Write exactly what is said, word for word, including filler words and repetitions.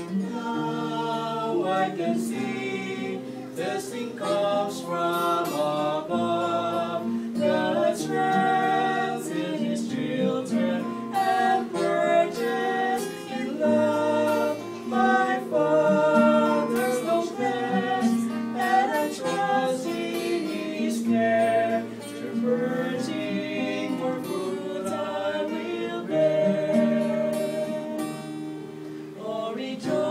Now I can see this thing comes from above. God dwells in His children and purges in love. My Father knows best, and I trust in His care. Through purging, more fruit I will bear. Oh, rejoice.